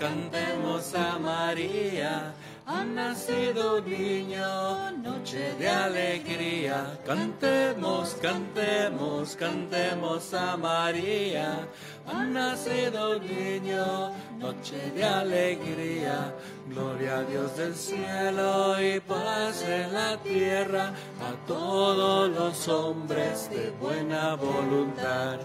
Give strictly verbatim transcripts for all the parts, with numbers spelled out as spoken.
cantemos a María. Ha nacido un niño, noche de alegría. Cantemos, cantemos, cantemos a María. Ha nacido un niño, noche de alegría. Gloria a Dios del cielo y paz en la tierra, a todos los hombres de buena voluntad.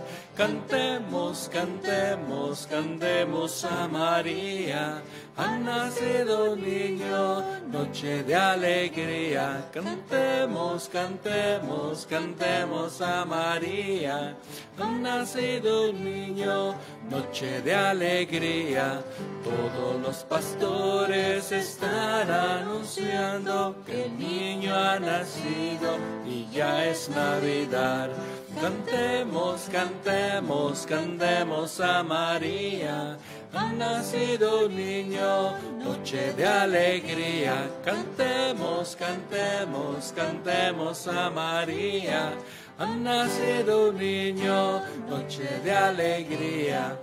Cantemos, cantemos, cantemos a María. Ha nacido un niño, noche de alegría. Cantemos, cantemos, cantemos a María. Ha nacido un niño, noche de alegría. Todos los pastores están anunciando que el niño ha nacido y ya es Navidad. Cantemos, cantemos, cantemos a María. Ha nacido un niño, noche de alegría. Cantemos, cantemos, cantemos a María. Ha nacido un niño, noche de alegría.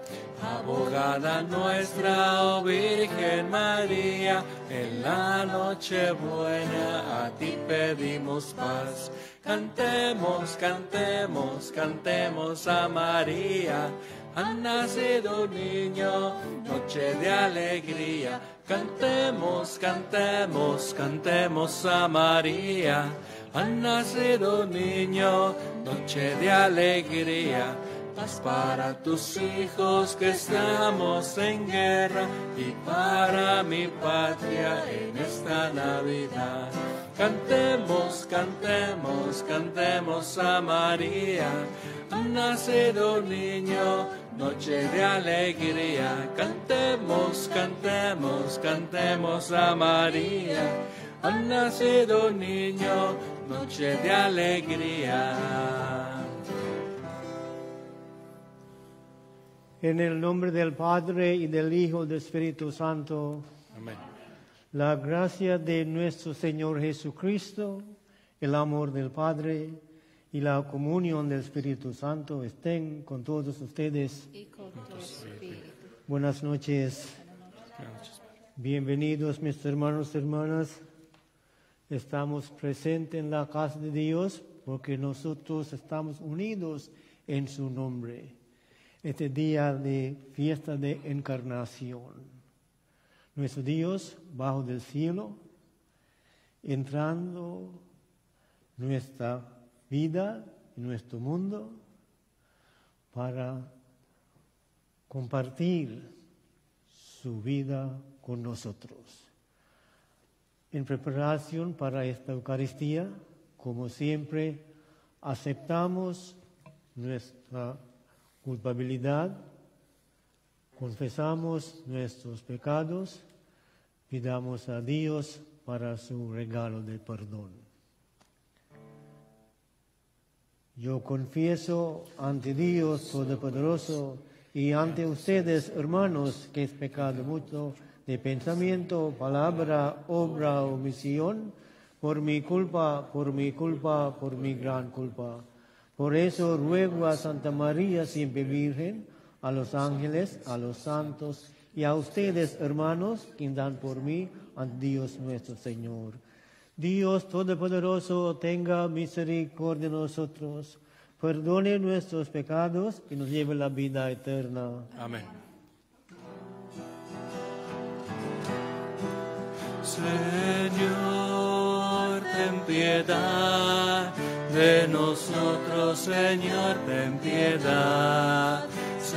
Abogada nuestra, oh Virgen María, en la noche buena a ti pedimos paz. Cantemos, cantemos, cantemos a María. Ha nacido un niño, noche de alegría. Cantemos, cantemos, cantemos a María. Ha nacido un niño, noche de alegría. Paz para tus hijos que estamos en guerra y para mi patria en esta Navidad. Cantemos, cantemos, cantemos a María. Ha nacido un niño, noche de alegría. Cantemos, cantemos, cantemos a María. Ha nacido un niño, noche de alegría. En el nombre del Padre, y del Hijo, y del Espíritu Santo. Amén. La gracia de nuestro Señor Jesucristo, el amor del Padre y la comunión del Espíritu Santo estén con todos ustedes. Y con tu espíritu. Buenas noches. Bienvenidos, mis hermanos y hermanas. Estamos presentes en la casa de Dios porque nosotros estamos unidos en su nombre. Este día de fiesta de encarnación. Nuestro Dios bajo del cielo, entrando nuestra vida, en nuestro mundo, para compartir su vida con nosotros. En preparación para esta Eucaristía, como siempre, aceptamos nuestra culpabilidad, confesamos nuestros pecados, pidamos a Dios para su regalo de perdón. Yo confieso ante Dios Todopoderoso y ante ustedes, hermanos, que es pecado mucho de pensamiento, palabra, obra o omisión, por mi culpa, por mi culpa, por mi gran culpa. Por eso ruego a Santa María, siempre Virgen, a los ángeles, a los santos y a ustedes, hermanos, que dan por mí ante Dios nuestro Señor. Dios Todopoderoso, tenga misericordia de nosotros, perdone nuestros pecados y nos lleve a la vida eterna. Amén. Señor, ten piedad de nosotros, Señor, ten piedad.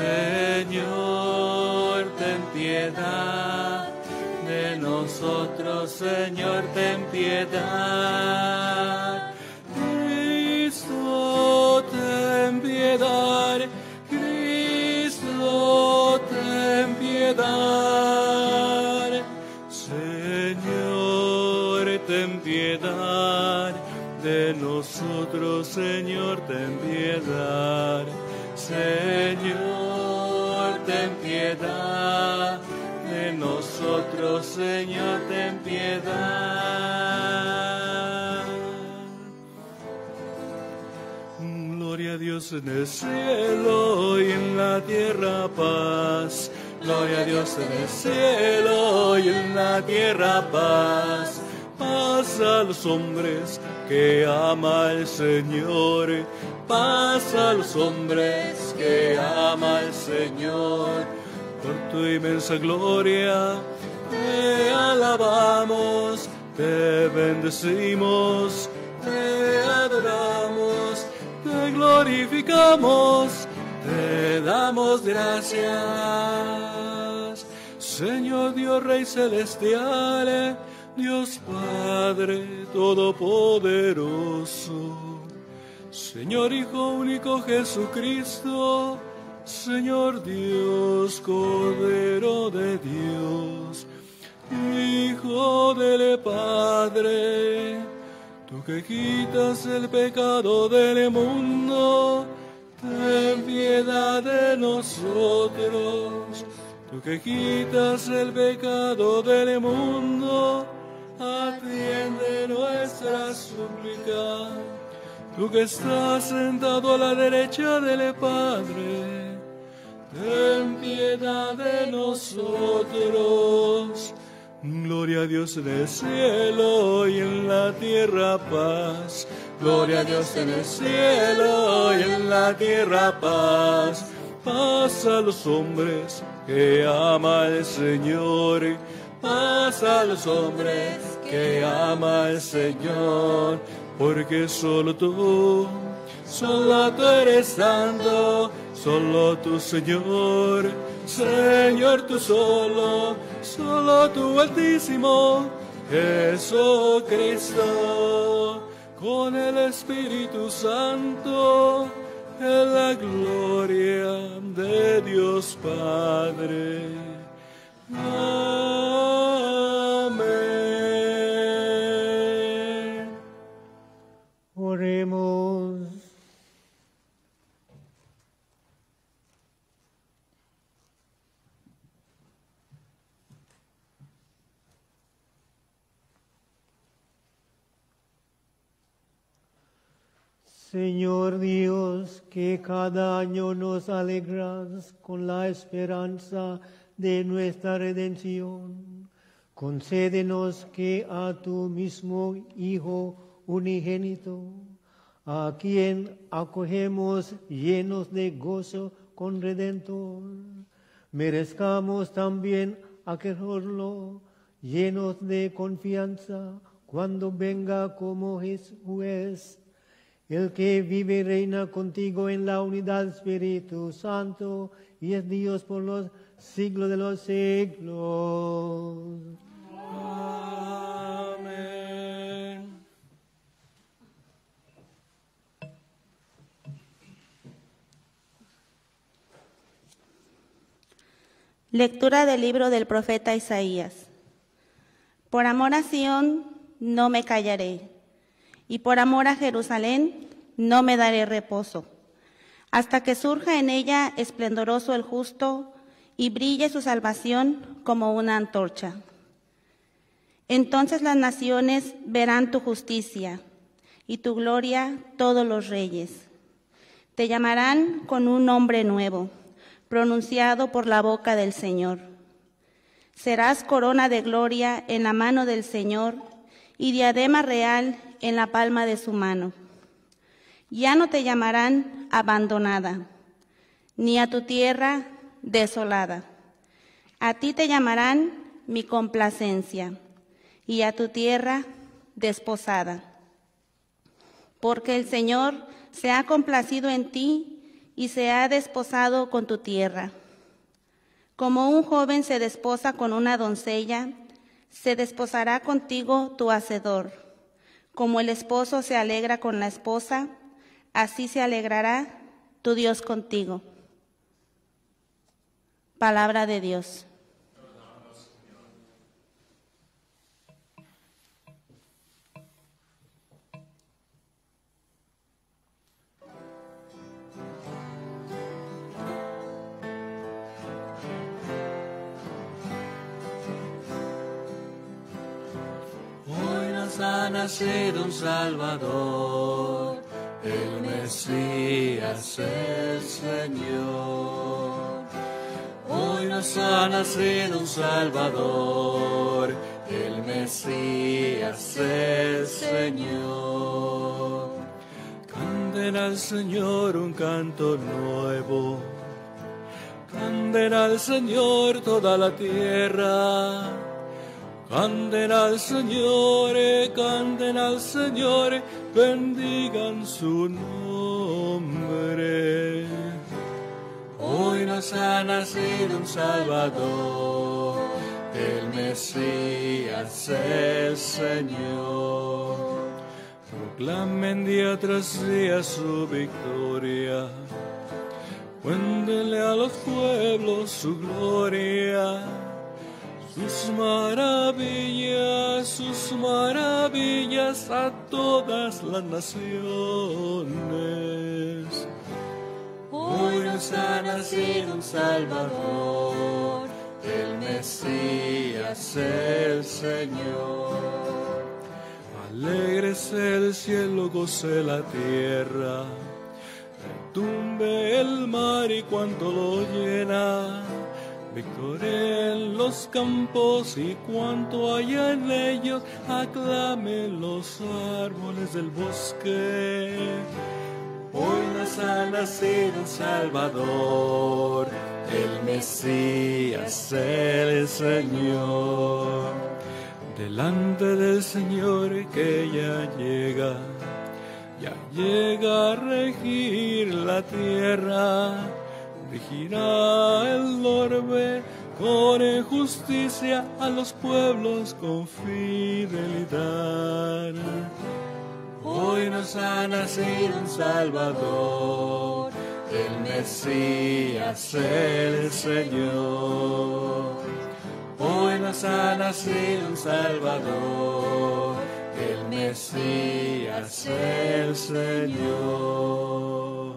Señor, ten piedad de nosotros, Señor, ten piedad. Cristo, ten piedad. Cristo, ten piedad. Señor, ten piedad de nosotros, Señor, ten piedad. Señor, ten piedad de nosotros, Señor, ten piedad. Gloria a Dios en el cielo y en la tierra paz. Gloria a Dios en el cielo y en la tierra paz. Paz a los hombres que ama el Señor. Paz a los hombres que ama el Señor. Por tu inmensa gloria te alabamos, te bendecimos, te adoramos, te glorificamos, te damos gracias. Señor Dios Rey Celestial, Dios Padre Todopoderoso, Señor Hijo único Jesucristo, Señor Dios, Cordero de Dios, Hijo del Padre, tú que quitas el pecado del mundo, ten piedad de nosotros. Tú que quitas el pecado del mundo, atiende nuestra súplica. Tú que estás sentado a la derecha del Padre, ten piedad de nosotros. Gloria a Dios en el cielo y en la tierra paz. Gloria a Dios en el cielo y en la tierra paz. Paz a los hombres que ama el Señor. Paz a los hombres que ama el Señor. Porque solo tú, solo tú eres santo, solo tú, Señor, Señor tú solo, solo tú Altísimo, Jesucristo, con el Espíritu Santo, en la gloria de Dios Padre. Amén. Oremos. Señor Dios, que cada año nos alegras con la esperanza de nuestra redención, concédenos que a tu mismo Hijo unigénito, a quien acogemos llenos de gozo con Redentor, merezcamos también acogerlo llenos de confianza cuando venga como juez, el que vive y reina contigo en la unidad del Espíritu Santo y es Dios por los siglos de los siglos. Amén. Lectura del libro del profeta Isaías. Por amor a Sión no me callaré, y por amor a Jerusalén no me daré reposo, hasta que surja en ella esplendoroso el justo y brille su salvación como una antorcha. Entonces las naciones verán tu justicia y tu gloria todos los reyes. Te llamarán con un nombre nuevo, pronunciado por la boca del Señor. Serás corona de gloria en la mano del Señor y diadema real en la palma de su mano. Ya no te llamarán abandonada, ni a tu tierra desolada. A ti te llamarán mi complacencia, y a tu tierra desposada. Porque el Señor se ha complacido en ti y se ha desposado con tu tierra. Como un joven se desposa con una doncella, se desposará contigo tu hacedor. Como el esposo se alegra con la esposa, así se alegrará tu Dios contigo. Palabra de Dios. Ha nacido un Salvador, el Mesías, el Señor. Hoy nos ha nacido un Salvador, el Mesías, el Señor. Canten al Señor un canto nuevo, canten al Señor toda la tierra. Canten al Señor, canten al Señor, bendigan su nombre. Hoy nos ha nacido un Salvador, el Mesías, el Señor. Proclamen día tras día su victoria, cuéntenle a los pueblos su gloria. Sus maravillas, sus maravillas a todas las naciones. Hoy nos ha nacido un Salvador, el Mesías, el Señor. Alégrese el cielo, goce la tierra, retumbe el mar y cuanto lo llena. Victoria en los campos y cuanto haya en ellos, aclamen los árboles del bosque. Hoy nos ha nacido un Salvador, el Mesías, el Señor. Delante del Señor que ya llega, ya llega a regir la tierra. Regirá el orbe con justicia a los pueblos con fidelidad. Hoy nos ha nacido un Salvador, el Mesías, el Señor. Hoy nos ha nacido un Salvador, el Mesías, el Señor.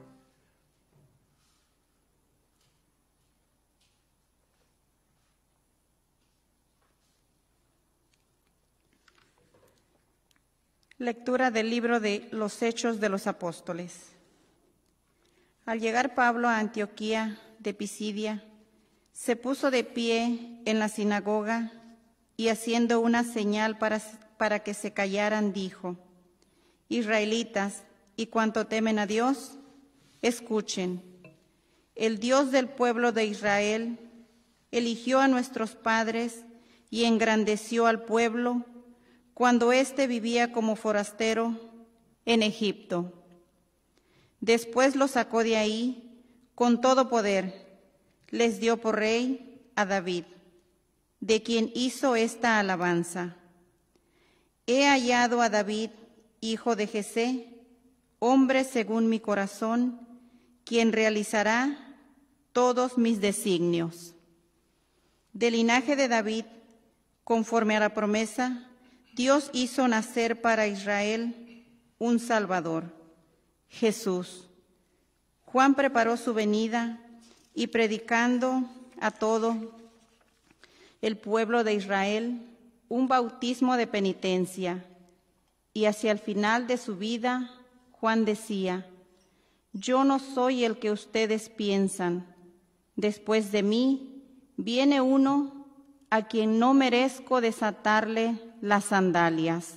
Lectura del libro de los Hechos de los Apóstoles. Al llegar Pablo a Antioquía de Pisidia, se puso de pie en la sinagoga y haciendo una señal para, para que se callaran, dijo: Israelitas y cuanto temen a Dios, escuchen. El Dios del pueblo de Israel eligió a nuestros padres y engrandeció al pueblo cuando éste vivía como forastero en Egipto. Después lo sacó de ahí con todo poder, les dio por rey a David, de quien hizo esta alabanza: He hallado a David, hijo de Jesé, hombre según mi corazón, quien realizará todos mis designios. Del linaje de David, conforme a la promesa, Dios hizo nacer para Israel un Salvador, Jesús. Juan preparó su venida y predicando a todo el pueblo de Israel un bautismo de penitencia. Y hacia el final de su vida, Juan decía: Yo no soy el que ustedes piensan. Después de mí viene uno a quien no merezco desatarle las sandalias.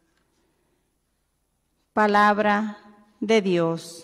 Palabra de Dios.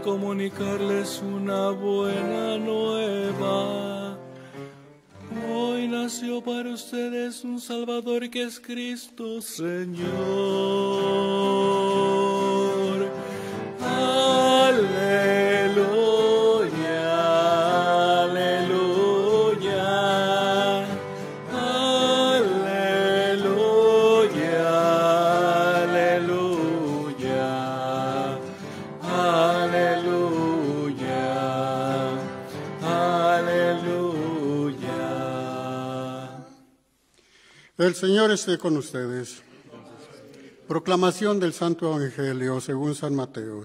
comunicarles una buena nueva. Hoy nació para ustedes un Salvador que es Cristo Señor. Aleluya, aleluya, aleluya, aleluya, aleluya, aleluya. El Señor esté con ustedes. Proclamación del Santo Evangelio según San Mateo.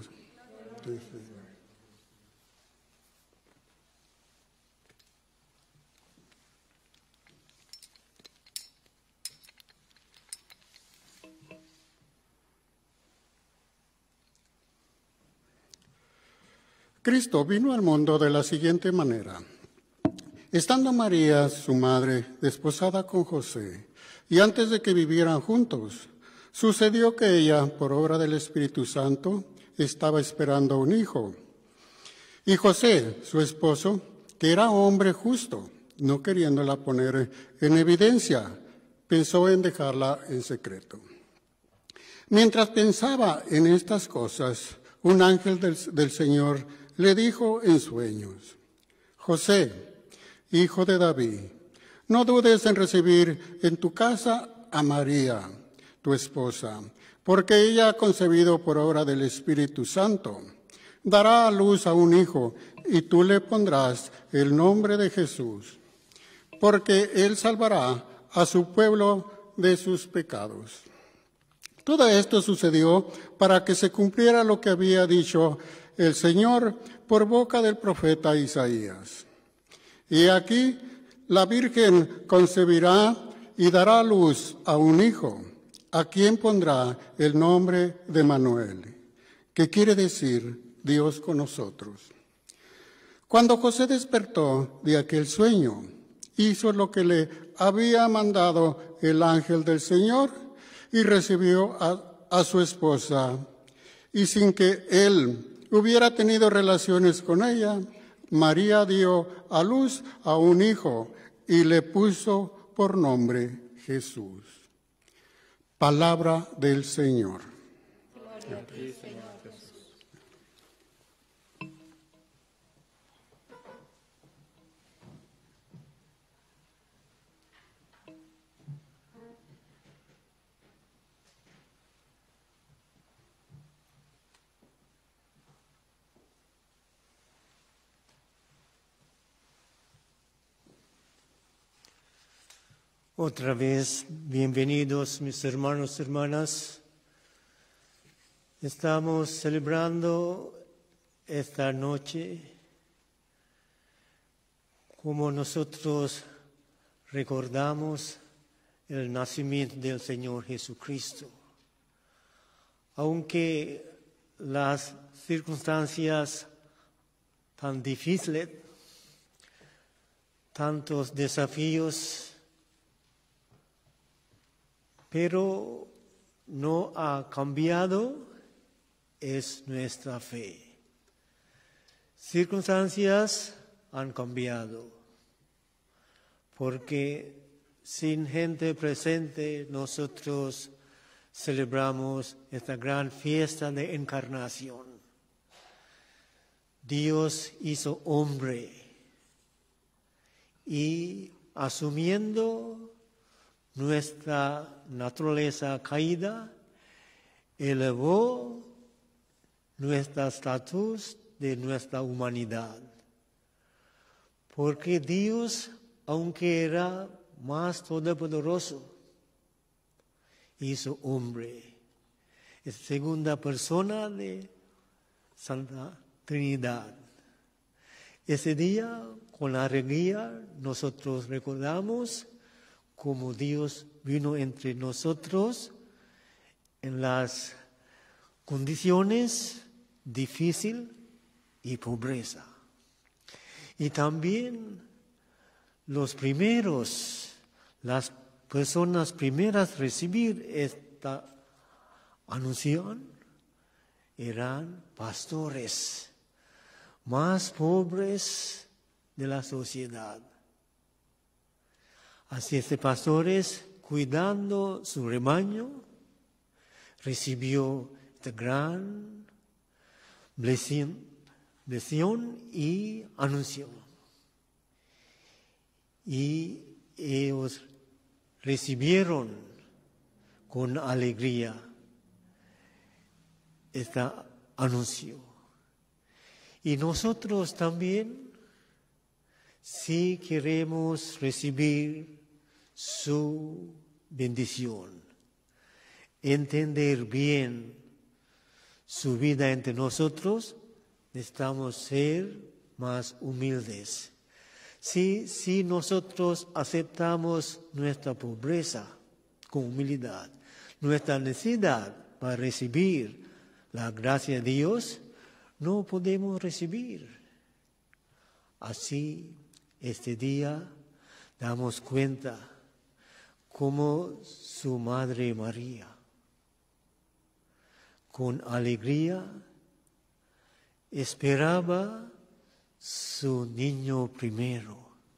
Cristo vino al mundo de la siguiente manera. Estando María, su madre, desposada con José, y antes de que vivieran juntos, sucedió que ella, por obra del Espíritu Santo, estaba esperando un hijo. Y José, su esposo, que era hombre justo, no queriéndola poner en evidencia, pensó en dejarla en secreto. Mientras pensaba en estas cosas, un ángel del, del Señor le dijo en sueños: José, hijo de David, no dudes en recibir en tu casa a María, tu esposa, porque ella ha concebido por obra del Espíritu Santo. Dará a luz a un hijo, y tú le pondrás el nombre de Jesús, porque él salvará a su pueblo de sus pecados. Todo esto sucedió para que se cumpliera lo que había dicho el Señor por boca del profeta Isaías. Y aquí la Virgen concebirá y dará a luz a un hijo, a quien pondrá el nombre de Manuel, que quiere decir Dios con nosotros. Cuando José despertó de aquel sueño, hizo lo que le había mandado el ángel del Señor y recibió a, a su esposa. Y sin que él hubiera tenido relaciones con ella, María dio a luz a un hijo y le puso por nombre Jesús. Palabra del Señor. Gloria a ti, Señor Jesús. Otra vez, bienvenidos mis hermanos y hermanas. Estamos celebrando esta noche como nosotros recordamos el nacimiento del Señor Jesucristo. Aunque las circunstancias tan difíciles, tantos desafíos, pero no ha cambiado, es nuestra fe. Circunstancias han cambiado, porque sin gente presente nosotros celebramos esta gran fiesta de encarnación. Dios hizo hombre y asumiendo nuestra naturaleza caída, elevó nuestra estatus de nuestra humanidad. Porque Dios, aunque era más todopoderoso, hizo hombre. Es segunda persona de Santa Trinidad. Ese día, con la alegría, nosotros recordamos como Dios vino entre nosotros en las condiciones difíciles y pobreza. Y también los primeros, las personas primeras a recibir esta anuncio eran pastores, más pobres de la sociedad. Así este pastores, cuidando su rebaño, recibió esta gran blessing, blessing y anuncio. Y ellos recibieron con alegría este anuncio. Y nosotros también, si queremos recibir su bendición, entender bien su vida entre nosotros, necesitamos ser más humildes. Si, si nosotros aceptamos nuestra pobreza con humildad, nuestra necesidad para recibir la gracia de Dios, no podemos recibir. Así, este día damos cuenta como su Madre María, con alegría, esperaba su niño primero,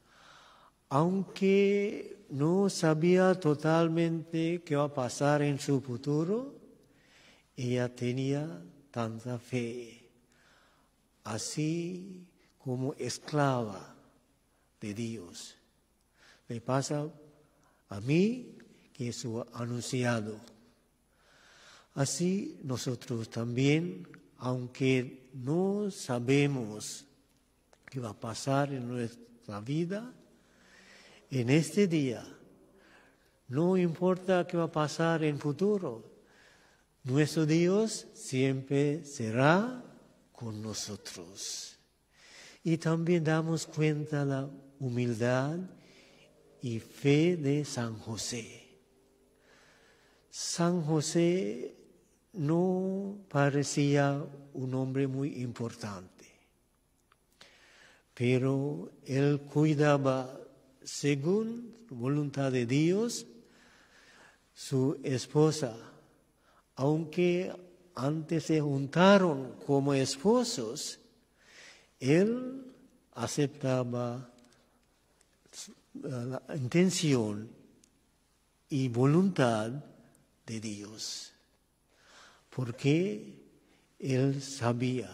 aunque no sabía totalmente qué va a pasar en su futuro, ella tenía tanta fe, así como esclava de Dios. Le pasa a mí que es su anunciado. Así nosotros también, aunque no sabemos qué va a pasar en nuestra vida, en este día, no importa qué va a pasar en futuro, nuestro Dios siempre será con nosotros. Y también damos cuenta de la humildad y fe de San José. San José no parecía un hombre muy importante, pero él cuidaba, según la voluntad de Dios, su esposa, aunque antes se juntaron como esposos, él aceptaba la intención y voluntad de Dios, porque él sabía,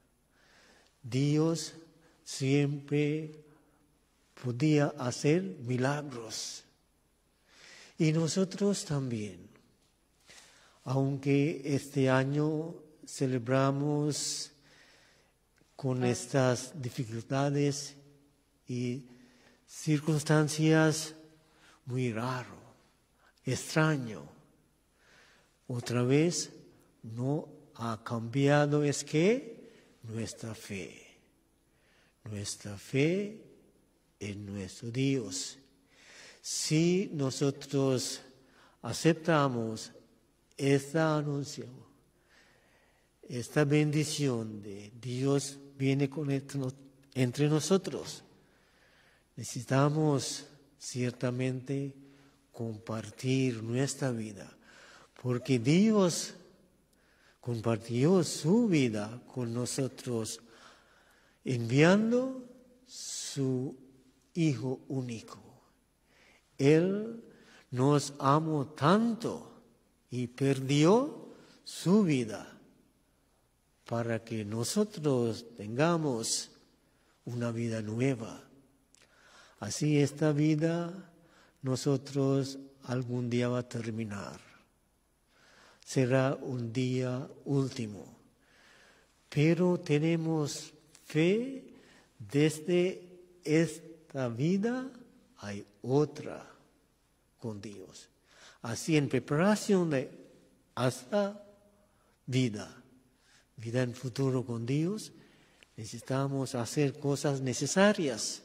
Dios siempre podía hacer milagros. Y nosotros también, aunque este año celebramos con estas dificultades y circunstancias muy raro, extraño, otra vez no ha cambiado, es que nuestra fe, nuestra fe en nuestro Dios. Si nosotros aceptamos esta anuncio, esta bendición de Dios viene con entre nosotros, necesitamos ciertamente compartir nuestra vida, porque Dios compartió su vida con nosotros, enviando su Hijo único. Él nos amó tanto y perdió su vida para que nosotros tengamos una vida nueva. Así esta vida nosotros algún día va a terminar. Será un día último. Pero tenemos fe, desde esta vida hay otra con Dios. Así en preparación de esta vida, vida en futuro con Dios, necesitamos hacer cosas necesarias,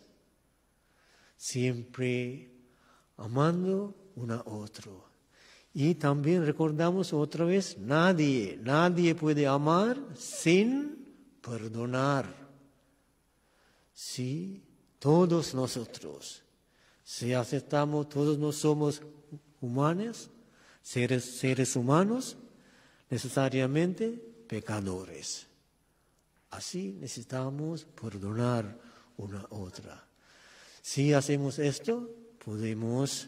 siempre amando uno a otro. Y también recordamos otra vez, nadie, nadie puede amar sin perdonar. Sí, todos nosotros, si aceptamos, todos no somos humanos, seres, seres humanos, necesariamente pecadores. Así necesitamos perdonar una a otra. Si hacemos esto, podemos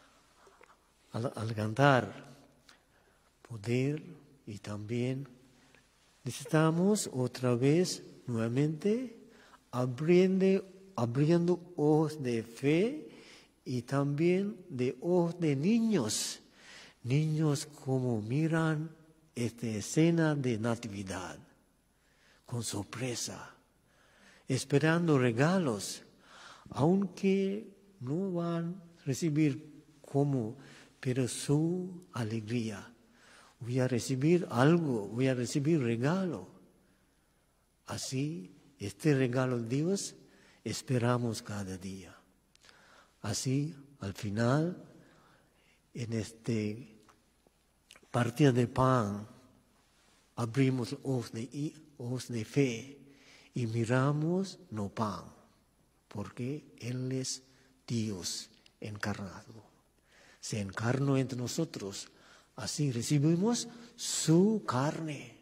alcanzar poder y también necesitamos otra vez nuevamente abriendo, abriendo ojos de fe y también de ojos de niños. Niños como miran esta escena de natividad con sorpresa, esperando regalos, aunque no van a recibir como, pero su alegría. Voy a recibir algo, voy a recibir regalo. Así, este regalo de Dios esperamos cada día. Así, al final, en este partida de pan, abrimos ojos de, ojos de fe y miramos no pan, porque Él es Dios encarnado. Se encarnó entre nosotros. Así recibimos su carne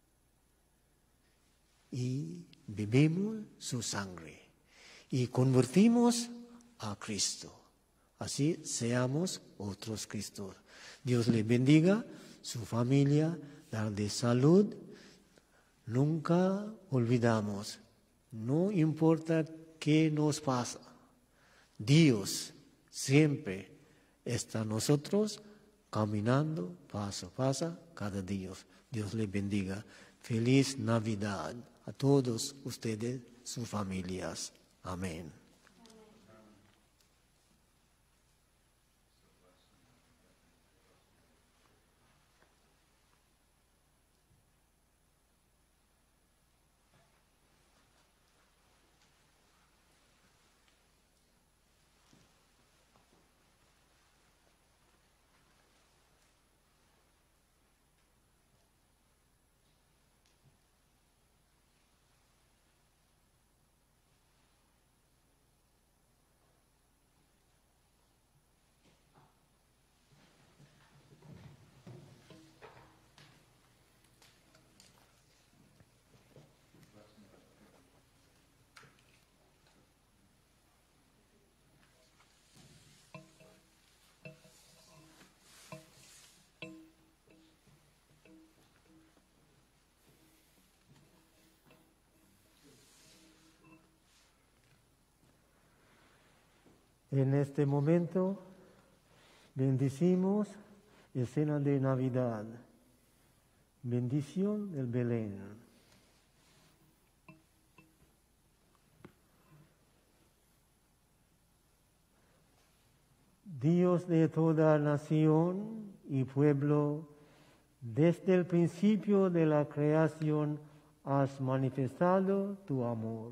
y bebemos su sangre y convertimos a Cristo. Así seamos otros Cristos. Dios le bendiga, su familia, darle salud. Nunca olvidamos, no importa qué nos pasa, Dios siempre está en nosotros, caminando paso a paso cada día. Dios le bendiga. Feliz Navidad a todos ustedes, sus familias. Amén. En este momento bendecimos escena de Navidad, bendición del Belén. Dios de toda nación y pueblo, desde el principio de la creación has manifestado tu amor.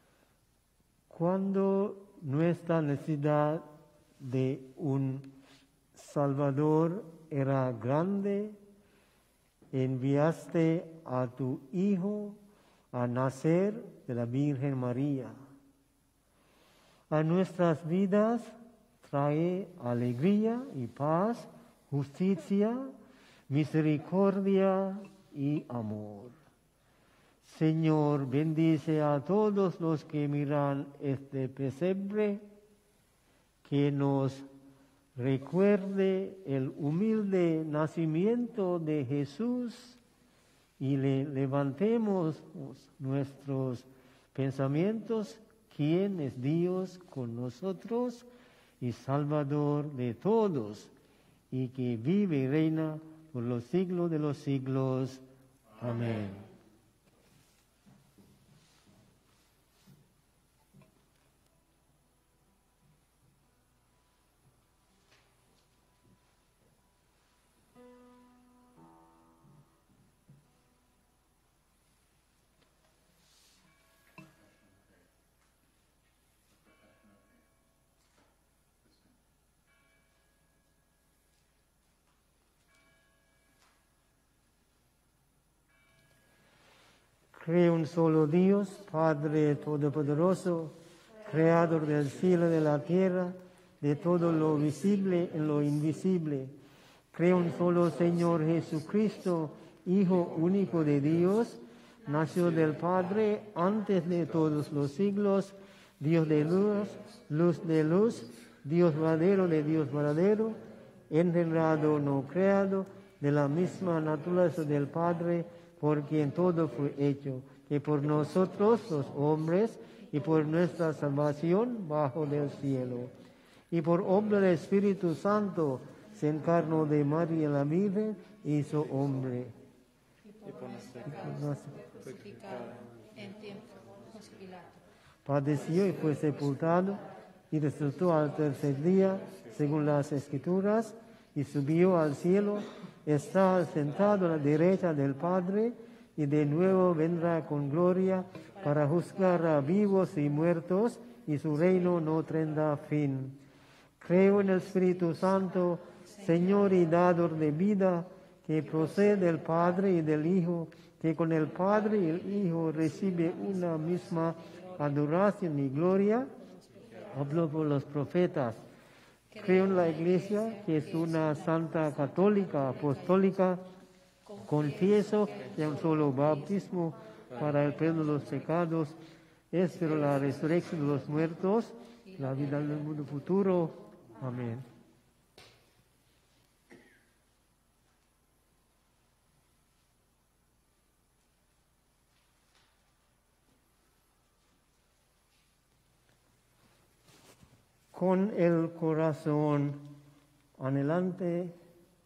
Cuando nuestra necesidad de un Salvador era grande, enviaste a tu Hijo a nacer de la Virgen María. A nuestras vidas trae alegría y paz, justicia, misericordia y amor. Señor, bendice a todos los que miran este pesebre, que nos recuerde el humilde nacimiento de Jesús y le levantemos nuestros pensamientos, quién es Dios con nosotros y Salvador de todos, y que vive y reina por los siglos de los siglos. Amén. Creo un solo Dios, Padre Todopoderoso, Creador del cielo y de la tierra, de todo lo visible y lo invisible. Creo un solo Señor Jesucristo, Hijo único de Dios, nació del Padre antes de todos los siglos, Dios de luz, luz de luz, Dios verdadero de Dios verdadero, engendrado, no creado, de la misma naturaleza del Padre, por quien todo fue hecho, que por nosotros los hombres y por nuestra salvación bajo del cielo, y por obra del Espíritu Santo se encarnó de María la Virgen y hizo hombre. Padeció y fue sepultado y resucitó al tercer día, según las Escrituras, y subió al cielo, está sentado a la derecha del Padre, y de nuevo vendrá con gloria para juzgar a vivos y muertos, y su reino no tendrá fin. Creo en el Espíritu Santo, Señor y dador de vida, que procede del Padre y del Hijo, que con el Padre y el Hijo recibe una misma adoración y gloria. Hablo por los profetas. Creo en la Iglesia, que es una santa católica, apostólica. Confieso que un solo bautismo para el perdón de los pecados. Espero la resurrección de los muertos, la vida del mundo futuro. Amén. Con el corazón anhelante,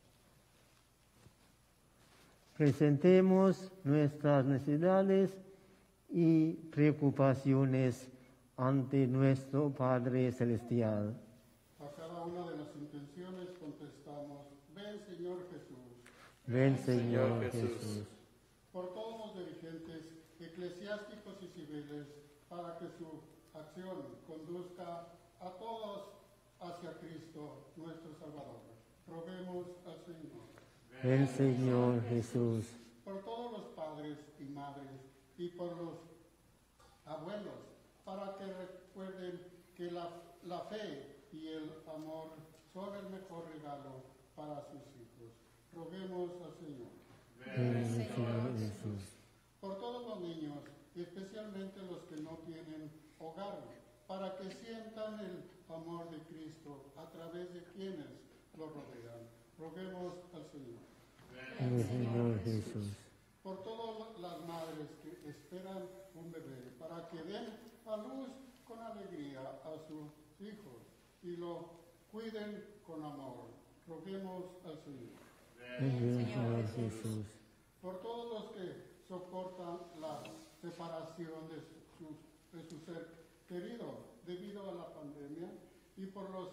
presentemos nuestras necesidades y preocupaciones ante nuestro Padre Celestial. A cada una de las intenciones contestamos: ven, Señor Jesús. Ven, Señor Jesús. Por todos los dirigentes eclesiásticos y civiles, para que su acción conduzca a todos hacia Cristo, nuestro Salvador. Roguemos al Señor. Ven, Señor Jesús. Por todos los padres y madres y por los abuelos, para que recuerden que la, la fe y el amor son el mejor regalo para sus hijos. Roguemos al Señor. Ven, Señor Jesús. Por todos los niños, y especialmente los que no tienen hogar, para que sientan el amor de Cristo a través de quienes lo rodean. Roguemos al Señor. Ven, Señor Jesús. Por todas las madres que esperan un bebé, para que den a luz con alegría a sus hijos y lo cuiden con amor. Roguemos al Señor. Ven, Señor Jesús. Por todos los que soportan la separación de su, de su ser querido debido a la pandemia, y por las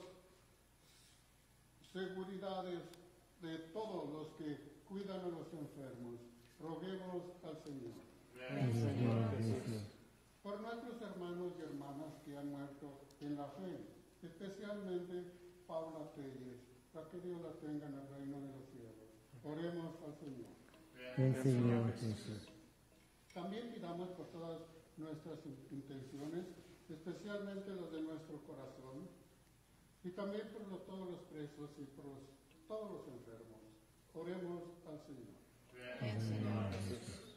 seguridades de todos los que cuidan a los enfermos. Roguemos al Señor. Ven, Señor Jesús. Por nuestros hermanos y hermanas que han muerto en la fe, especialmente Paula Telles, para que Dios la tenga en el reino de los cielos. Oremos al Señor. Ven, Señor Jesús. También pidamos por todas nuestras intenciones, especialmente los de nuestro corazón, y también por los, todos los presos y por los, todos los enfermos. Oremos al Señor. Ven, Señor Jesús.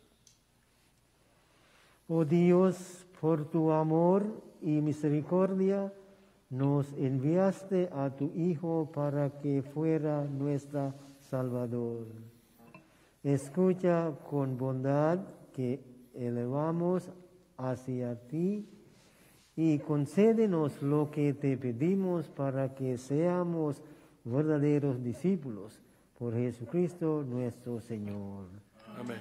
Oh Dios, por tu amor y misericordia, nos enviaste a tu Hijo para que fuera nuestro Salvador. Escucha con bondad que elevamos hacia ti y concédenos lo que te pedimos para que seamos verdaderos discípulos. Por Jesucristo nuestro Señor. Amén.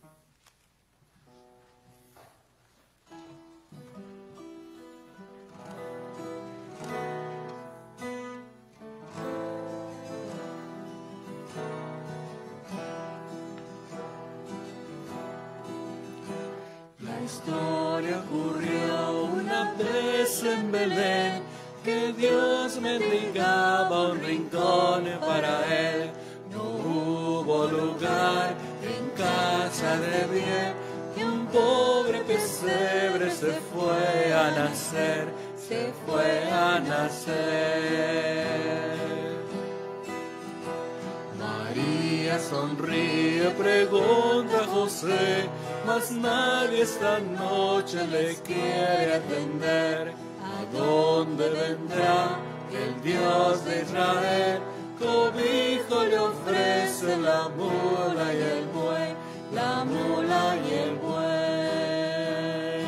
La historia ocurrió una vez en Belén, que Dios mendigaba un rincón para él. No hubo lugar en casa de bien, y un pobre pesebre se fue a nacer, se fue a nacer. María sonríe, pregunta a José, mas nadie esta noche le quiere atender. ¿A dónde vendrá el Dios de Israel? Cobijo le ofrece la mula y el buey, la mula y el buey.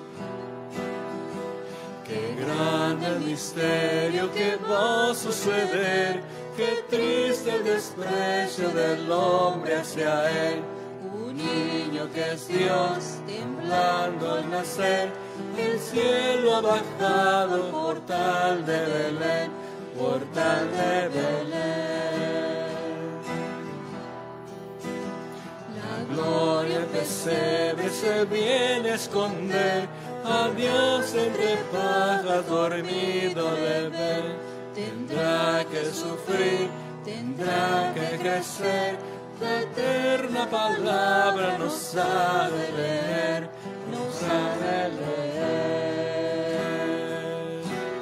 Qué grande el misterio que va a suceder, qué triste el desprecio del hombre hacia él. Un niño que es Dios, temblando al nacer, el cielo ha bajado, portal de Belén, portal de Belén. La gloria del pesebre se viene a esconder, a Dios entre pajas dormido le ven. Tendrá que sufrir, tendrá que crecer, la eterna palabra no sabe leer, no sabe leer.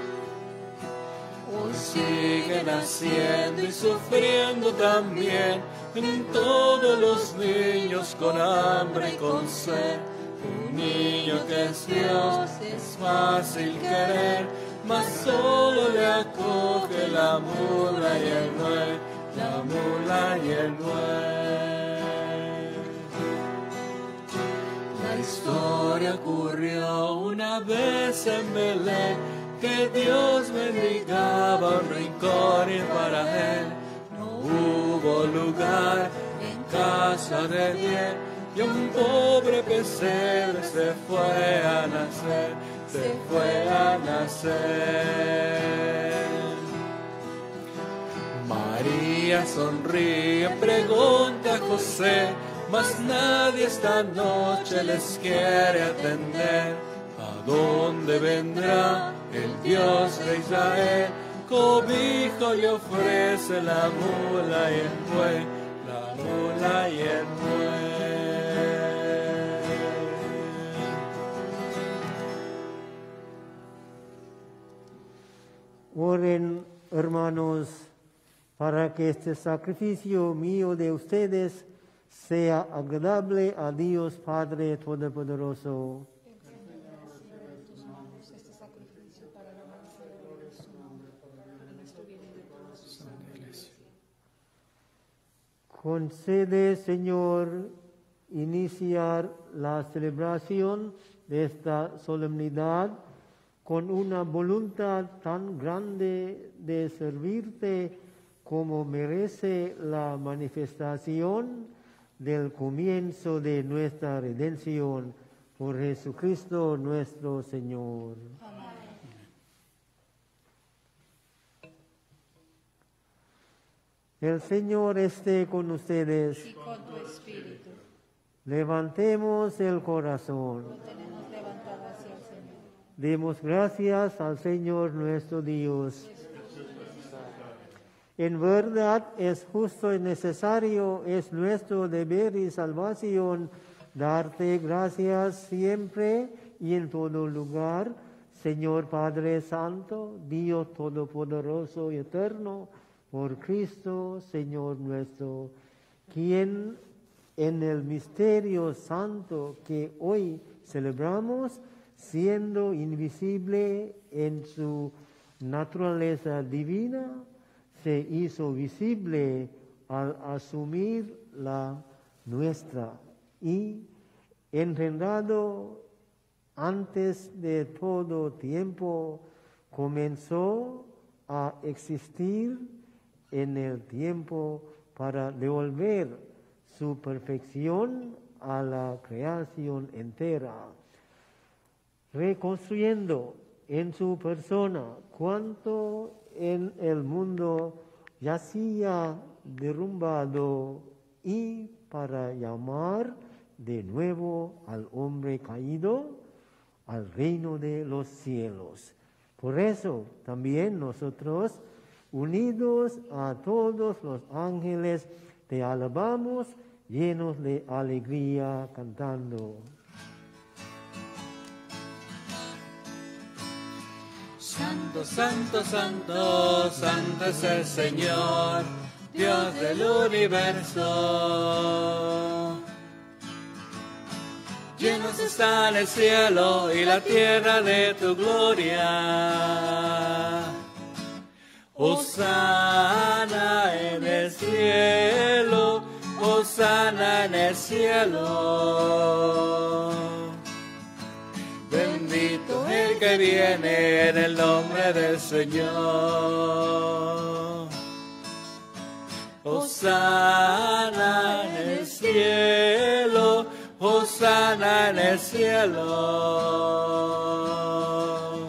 Hoy sigue naciendo y sufriendo también en todos los niños con hambre y con sed. Un niño que es Dios es fácil querer, mas solo le acoge la mula y el buey, la mula y el buey. La historia ocurrió una vez en Belén, que Dios bendigaba un rincón y para él no hubo lugar en casa de bien, y un pobre pesebre se fue a nacer, se fue a nacer. María sonríe, pregunta a José, mas nadie esta noche les quiere atender. ¿A dónde vendrá el Dios de Israel? Cobijo le ofrece la mula y el buey, la mula y el buey. Oren, hermanos, para que este sacrificio mío de ustedes sea agradable a Dios Padre Todopoderoso. Concede, Señor, iniciar la celebración de esta solemnidad con una voluntad tan grande de servirte como merece la manifestación del comienzo de nuestra redención por Jesucristo nuestro Señor. Amén. El Señor esté con ustedes. Y con tu espíritu. Levantemos el corazón. Lo tenemos levantado hacia el Señor. Demos gracias al Señor nuestro Dios. En verdad es justo y necesario, es nuestro deber y salvación darte gracias siempre y en todo lugar, Señor Padre Santo, Dios Todopoderoso y Eterno, por Cristo, Señor nuestro, quien en el misterio santo que hoy celebramos, siendo invisible en su naturaleza divina, se hizo visible al asumir la nuestra y engendrado antes de todo tiempo, comenzó a existir en el tiempo para devolver su perfección a la creación entera, reconstruyendo en su persona cuanto en el mundo yacía derrumbado y para llamar de nuevo al hombre caído al reino de los cielos. Por eso también nosotros, unidos a todos los ángeles, te alabamos, llenos de alegría, cantando. Santo, santo, santo, santo es el Señor, Dios del universo. llenos están el cielo y la tierra de tu gloria. Hosana en el cielo, hosana en el cielo. Bendito el que viene en el nombre del Señor. Hosana en el cielo, hosana en el cielo.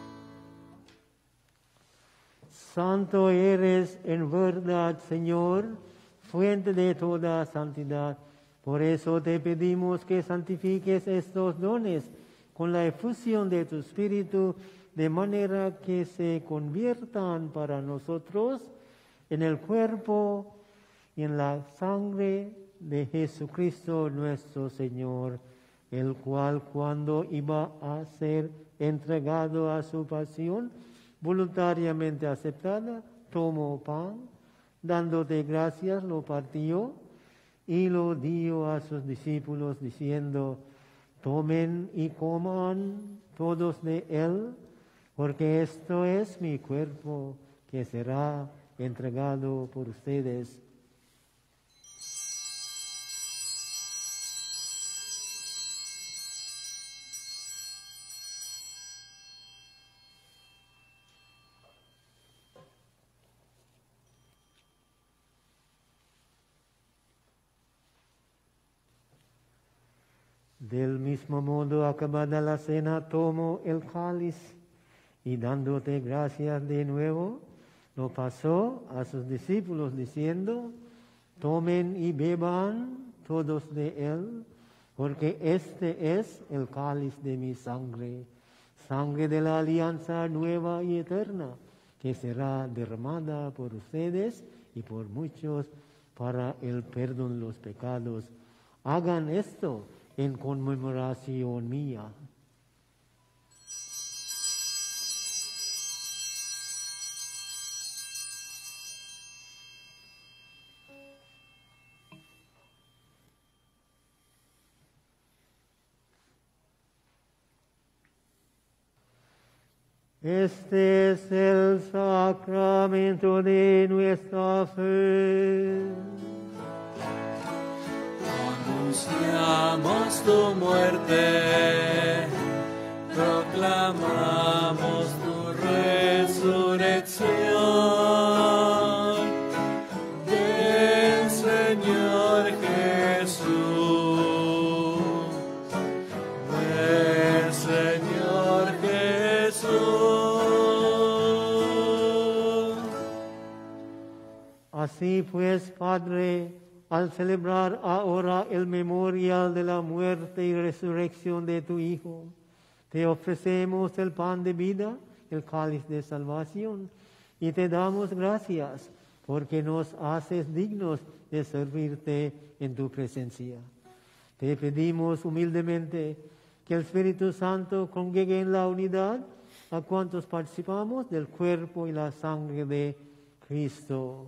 Santo eres en verdad, Señor, fuente de toda santidad. Por eso te pedimos que santifiques estos dones con la efusión de tu Espíritu, de manera que se conviertan para nosotros en el cuerpo y en la sangre de Jesucristo nuestro Señor, el cual cuando iba a ser entregado a su pasión, voluntariamente aceptada, tomó pan, dándote gracias, lo partió y lo dio a sus discípulos, diciendo: tomen y coman todos de él, porque esto es mi cuerpo que será entregado por ustedes. Del mismo modo, acabada la cena, tomó el cáliz y dándote gracias de nuevo, lo pasó a sus discípulos diciendo: tomen y beban todos de él, porque este es el cáliz de mi sangre, sangre de la alianza nueva y eterna, que será derramada por ustedes y por muchos para el perdón de los pecados. Hagan esto en conmemoración mía. Este es el sacramento de nuestra fe. Anunciamos tu muerte, proclamamos tu resurrección. Ven, Señor Jesús, ven, Señor Jesús. Así pues, Padre, al celebrar ahora el memorial de la muerte y resurrección de tu Hijo, te ofrecemos el pan de vida, el cáliz de salvación, y te damos gracias porque nos haces dignos de servirte en tu presencia. Te pedimos humildemente que el Espíritu Santo congregue en la unidad a cuantos participamos del cuerpo y la sangre de Cristo.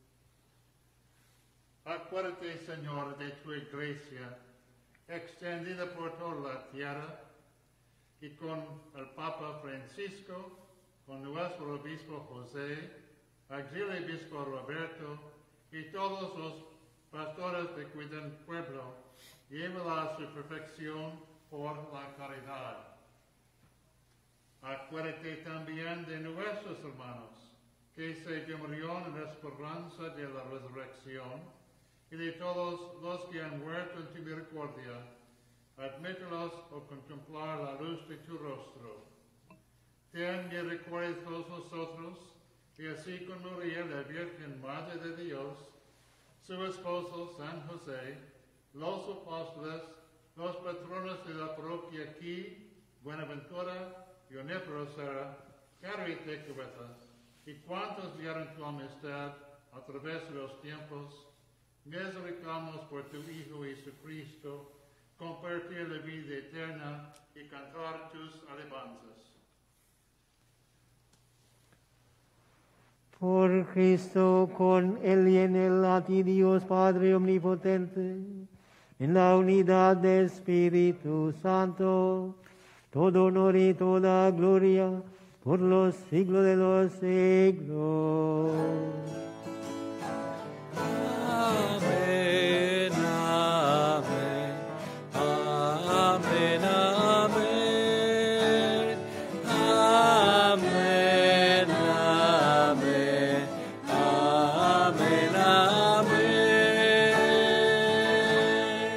Acuérdate, Señor, de tu iglesia, extendida por toda la tierra, y con el Papa Francisco, con nuestro obispo José, auxiliar obispo Roberto, y todos los pastores que cuidan el pueblo, llévala a su perfección por la caridad. Acuérdate también de nuestros hermanos, que se murieron en la esperanza de la resurrección, y de todos los que han muerto en tu misericordia, admítelos a contemplar la luz de tu rostro. Ten misericordia de todos nosotros, y así con María, la Virgen Madre de Dios, su esposo San José, los apóstoles, los patronos de la parroquia aquí, Buenaventura y Onífero Serra, Caro y Tecubeta, y cuantos vieron tu amistad a través de los tiempos, misericordiamos por tu Hijo Jesucristo, compartir la vida eterna y cantar tus alabanzas. Por Cristo, con Él y en Él, a ti Dios Padre Omnipotente, en la unidad del Espíritu Santo, todo honor y toda gloria por los siglos de los siglos. Amén, amén, amén, amén, amén, amén, amén, amén.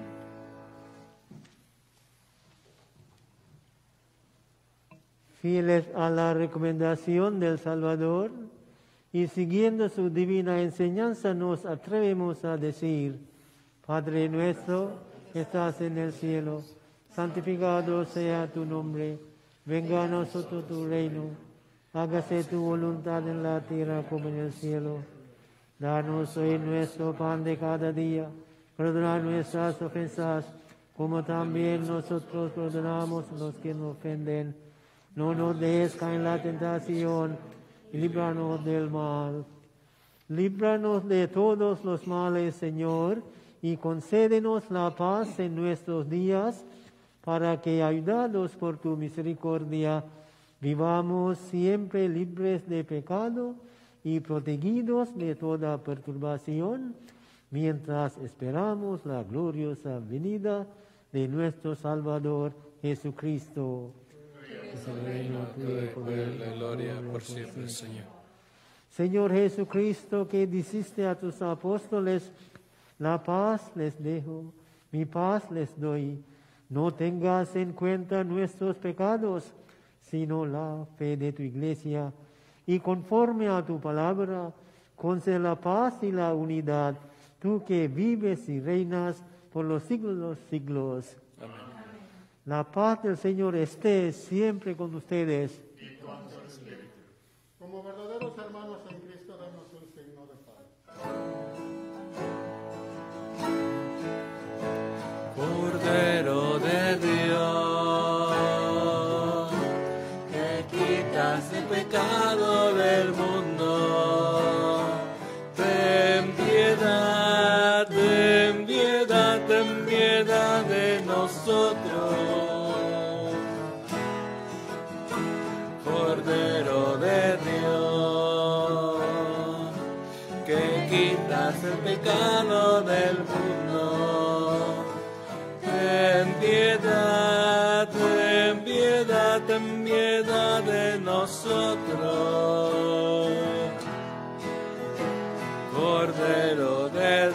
Fieles a la recomendación del Salvador y siguiendo su divina enseñanza, nos atrevemos a decir: Padre nuestro que estás en el cielo, santificado sea tu nombre, venga a nosotros tu reino, hágase tu voluntad en la tierra como en el cielo. Danos hoy nuestro pan de cada día, perdona nuestras ofensas, como también nosotros perdonamos a los que nos ofenden. No nos dejes caer en la tentación, y líbranos del mal. Líbranos de todos los males, Señor, y concédenos la paz en nuestros días, para que, ayudados por tu misericordia, vivamos siempre libres de pecado y protegidos de toda perturbación, mientras esperamos la gloriosa venida de nuestro Salvador Jesucristo. Es el reino tuyo, el poder, La gloria por siempre, Señor. Señor Jesucristo, que dijiste a tus apóstoles: la paz les dejo, mi paz les doy. No tengas en cuenta nuestros pecados, sino la fe de tu iglesia. Y conforme a tu palabra, concede la paz y la unidad, tú que vives y reinas por los siglos de los siglos. Amén. La paz del Señor esté siempre con ustedes. Como verdaderos hermanos en Cristo, denos un signo de paz. Cordero de Dios, que quitas el pecado del mundo, ten piedad, ten piedad, ten piedad de nosotros. Cordero de Dios, que quitas el pecado del mundo, ten piedad, ten piedad, ten piedad de nosotros. Cordero de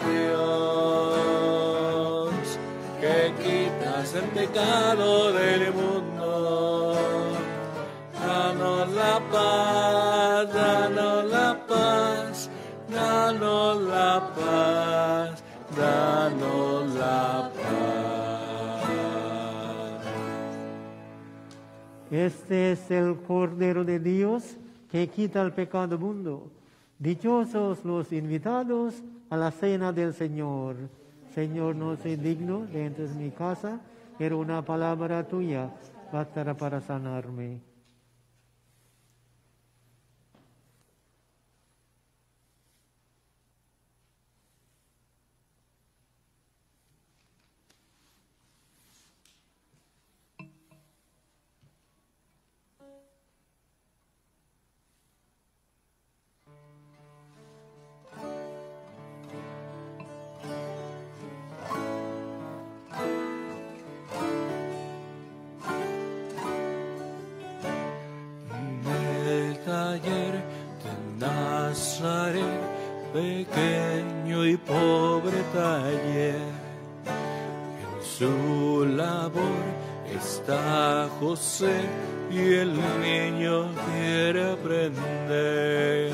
Dios, que quitas el pecado del mundo, danos la paz, danos la paz, danos la paz, danos la paz. Este es el Cordero de Dios que quita el pecado del mundo. Dichosos los invitados a la cena del Señor. Señor, no soy digno de entrar en mi casa, pero una palabra tuya bastará para sanarme. Taller de Nazaret, pequeño y pobre taller. En su labor está José y el niño quiere aprender.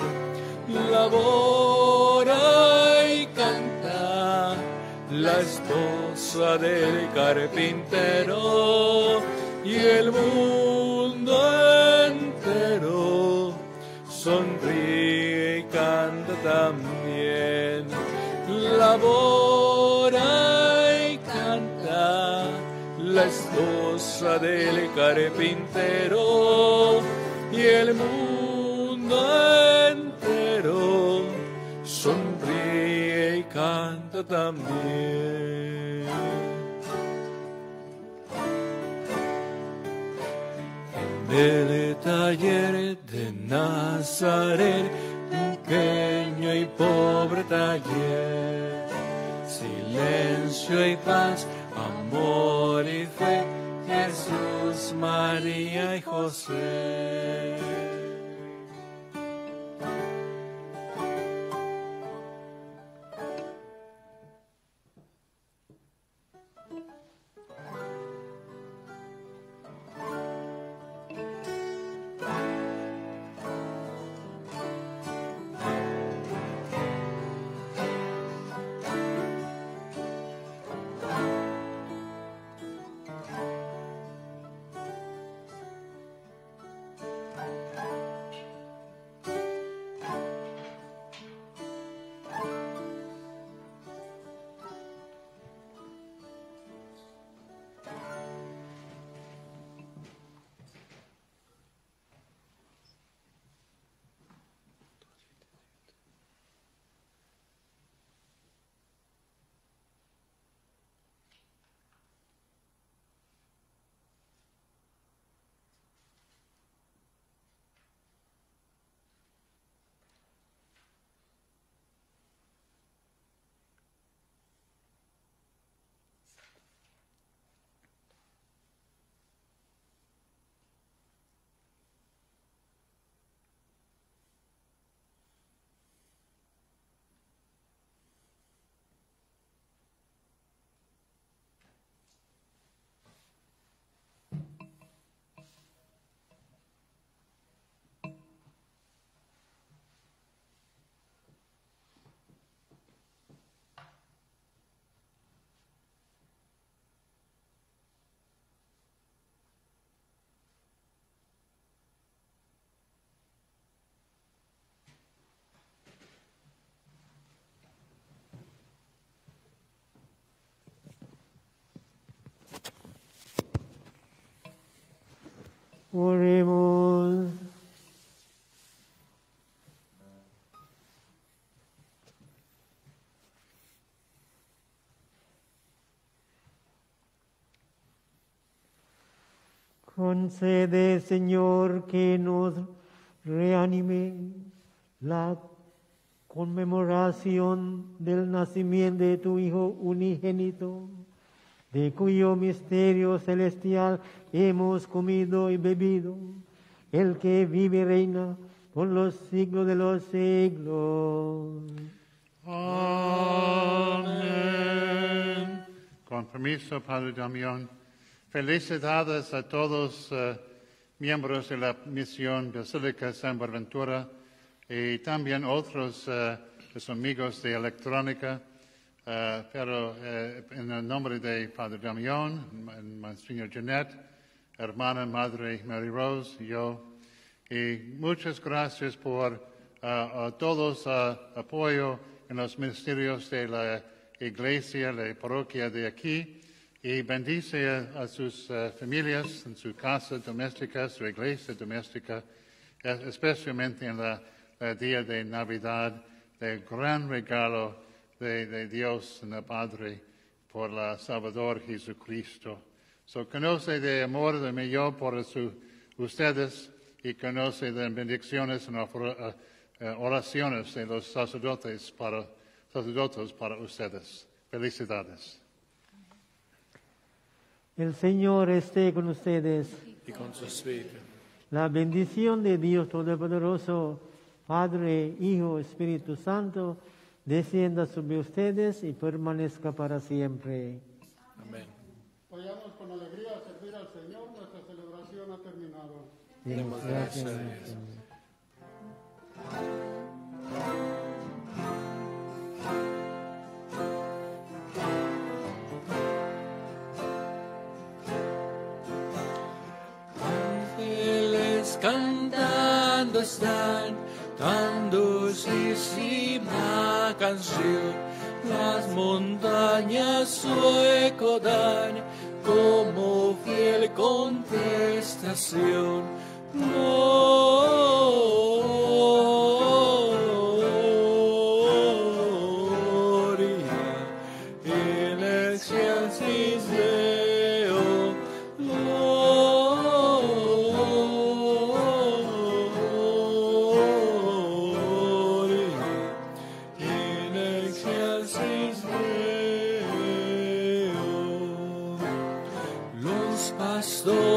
Labora y canta la esposa del carpintero y el mundo entero sonríe y canta también. Labora y canta la esposa del carpintero y el mundo entero sonríe y canta también. el taller de Nazaret, pequeño y pobre taller. Silencio y paz, amor y fe, Jesús, María y José. Oremos. Concede, Señor, que nos reanime la conmemoración del nacimiento de tu Hijo unigénito, de cuyo misterio celestial hemos comido y bebido, el que vive y reina por los siglos de los siglos. Amén. Con permiso, Padre Damián, felicidades a todos uh, miembros de la misión Basílica San Buenaventura y también otros uh, los amigos de electrónica. Uh, pero uh, en el nombre de Padre Damián, Monsignor Jeanette, hermana, madre Mary Rose, yo, y muchas gracias por uh, a todos uh, apoyo en los ministerios de la iglesia, la parroquia de aquí, y bendice a, a sus uh, familias en su casa doméstica, su iglesia doméstica, especialmente en la, la día de Navidad, del gran regalo De, de Dios, el Padre, por la Salvador Jesucristo. So, conoce de amor de mi yo por su, ustedes y conoce de bendiciones y oraciones de los sacerdotes para, sacerdotes para ustedes. Felicidades. El Señor esté con ustedes. Y con su espíritu. La bendición de Dios Todopoderoso, Padre, Hijo, Espíritu Santo, descienda sobre ustedes y permanezca para siempre. Amén. Vayamos con alegría a servir al Señor. Nuestra celebración ha terminado. Demos gracias a Dios. Ángeles cantando están, tan dulcísima canción, las montañas su eco dan como fiel contestación. Gloria en excelsis Deo, gloria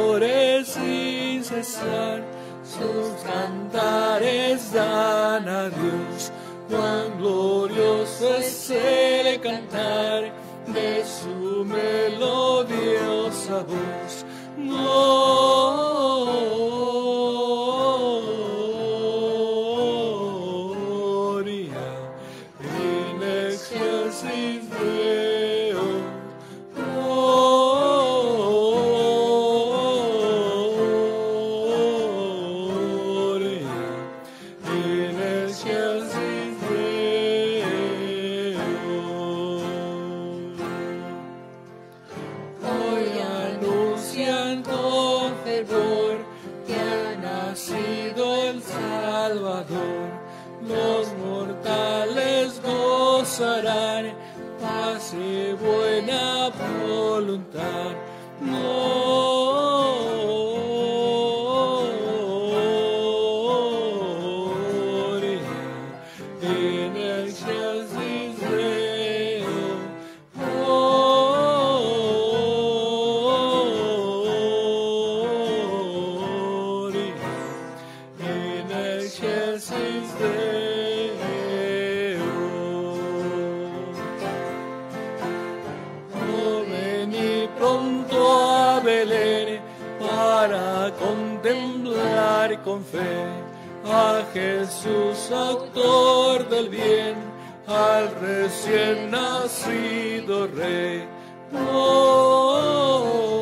cantores sin cesar, sus cantares dan a Dios. Cuán glorioso es el cantar de su melodiosa voz. Gloria in excelsis Deo. Gloria in excelsis Deo. Hoy anuncian con fervor que ha nacido el Salvador. Los mortales gozarán paz y buena voluntad. Gloria in excelsis Deo. Gloria in excelsis Deo. Oh, vení pronto a Belén para contemplar con fe a Jesús, autor del bien, al recién nacido Rey. Oh,